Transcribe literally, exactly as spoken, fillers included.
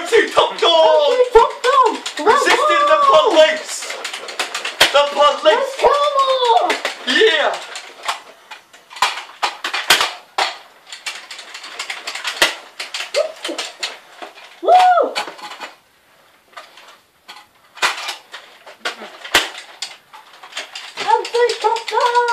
Go-to top dog! Top dog! Resisting the police! The police! Let's kill them all! Yeah! Woo! I'm the top dog!